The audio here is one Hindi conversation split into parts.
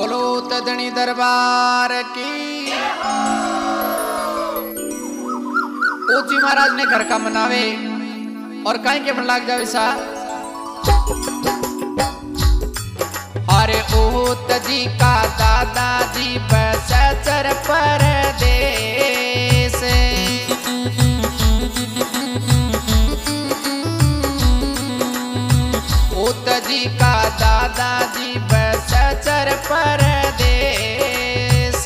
बोलो तदनी दरबार की। ओजी महाराज ने घर का मनावे और कहीं के मन लाग जावे सा। अरे ओत जी का दादाजी बसचर परदेस, ओत जी का दादाजी बसचर परदेस।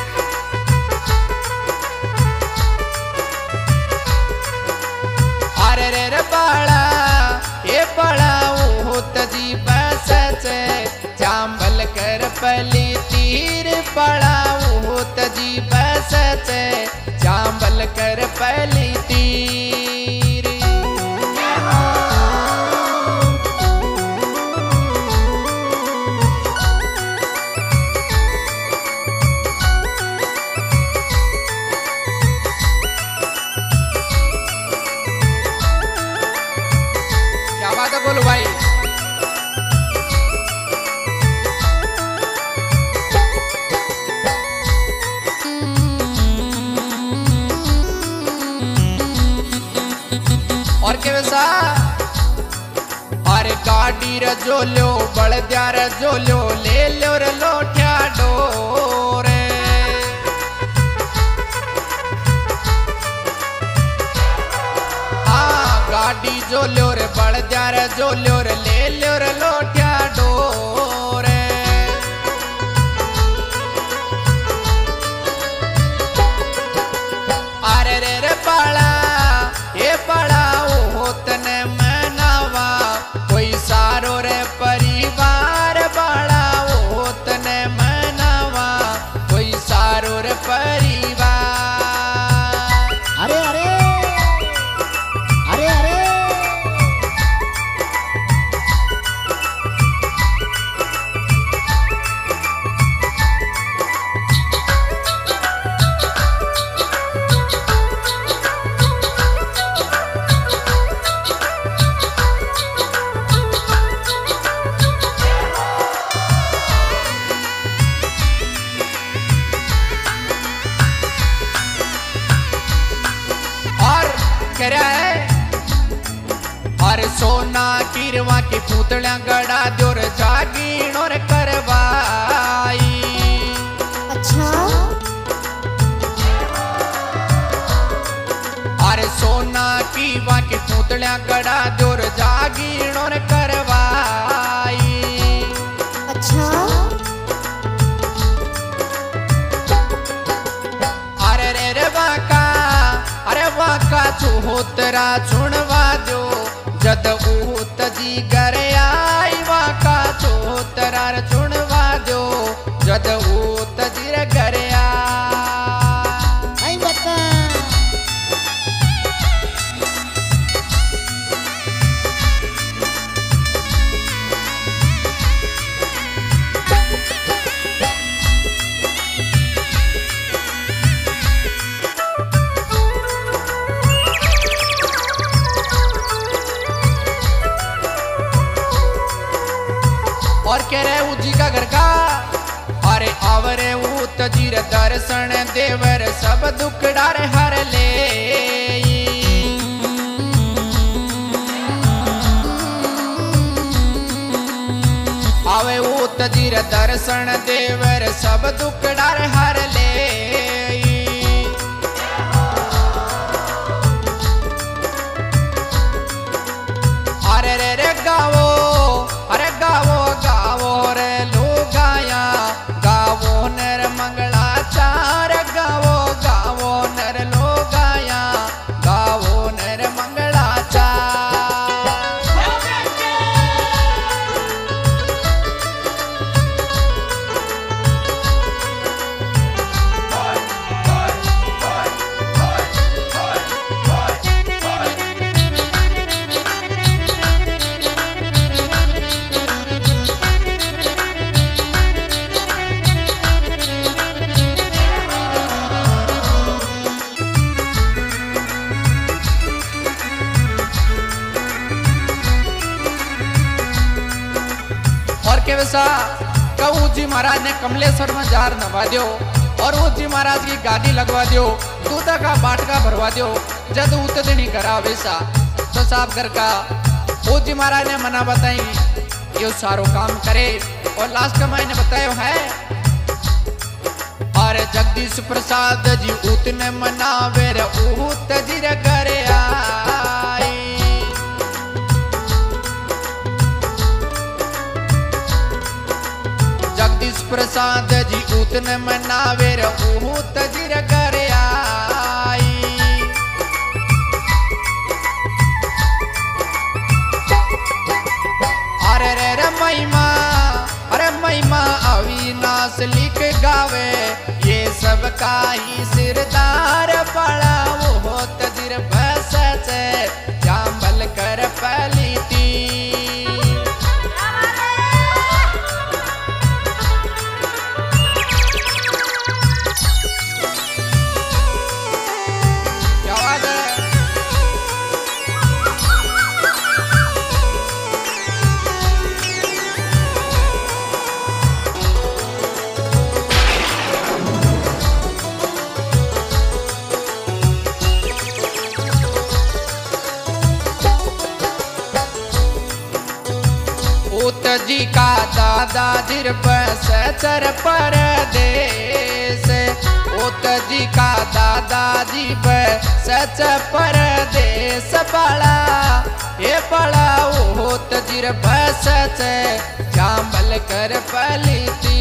अरे रे बाड़ा ये बड़ा ओत जी बसच चांबल कर पली तीर पड़ा ओत जी बसच चांबल कर पली तीर। क्या बात है बोलो भाई। और के वैसा अरे गाड़ी रे जो लो बड़द्या रे जो लो ले लो रे लोठिया डोरे। हाँ गाड़ी जो लो रे बड़द्या रे जो लो रे ले लो रे लोठिया डोरे। अरे रे रे पाला ये पड़ा होतने मनावा कोई सारो रे परिवार बड़ा होतने मनावा कोई सारो रे परिवार। अरे अरे अरे अरे कह रहा है अरे सोना कीरवा की पुतलियां गड़ा जोर जागीण और करवाई। अच्छा अरे सोना कीवा की पुतलियां गड़ा जोर जागीण और करवाई। अच्छा अरे रे रे वाका अरे वाका चूहोतरा चुनवा दो जद ऊत जी घर आई। वाका चूहोतरा चुनवा दो जद ऊत जी घर आई। आई बता और कह रहे उजी का घर का अरे आवरे ऊत जीर दर्शन देवर सब दुख डार हर ले। आवे ऊत जीर दर्शन देवर सब दुख डार हर ले। अरे रे रे गावो अरे गावो गावो रे लोगाया गावो नर मंगलाचार गावो गावो नर लोगाया गावो नर मंगलाचार। के वैसा कहू जी महाराज ने कमलेश्वर में जार नवा दो और वो जी महाराज की गाड़ी लगवा दो, दूध का बाटका भरवा दो, जद उत दिन करा वैसा तो साहब घर का वो जी महाराज ने मना बताई यो सारो काम करे। और लास्ट का मैंने बताया है और जगदीश प्रसाद जी उतने मनावे रे उत जी रे करे आई। जगदीश प्रसाद जी उतने मनावे रे उत जी रे करे आई। अरे रे रे महिमा, अरे महिमा अविनाश लिख गावे, ये सब का ही सिरदार पड़ा वो हो तजिर बस से जामल कर पली थी। क्या बात है? उत जी का दादा जिर सचर परदेश, उत जी का दादा जी सच परदेश बड़ा ये बड़ा उत जिर सच जामल कर पली थी।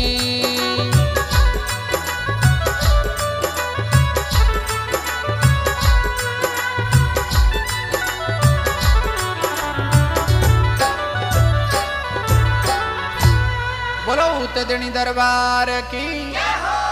बोलो उत दणी दरबार की।